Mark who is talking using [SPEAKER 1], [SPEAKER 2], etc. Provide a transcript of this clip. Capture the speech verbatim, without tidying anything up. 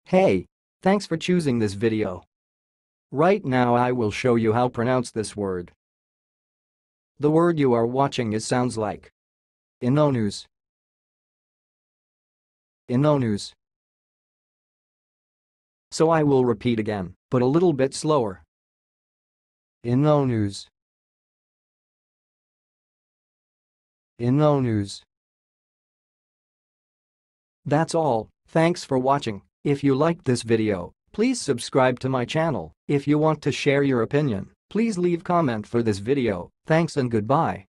[SPEAKER 1] Hey, thanks for choosing this video. Right now I will show you how to pronounce this word. The word you are watching is sounds like Inonu'S. Inonu'S. So I will repeat again, but a little bit slower. Inonu'S. Inonu'S. That's all, thanks for watching. If you liked this video, please subscribe to my channel. If you want to share your opinion, please leave comment for this video. Thanks and goodbye.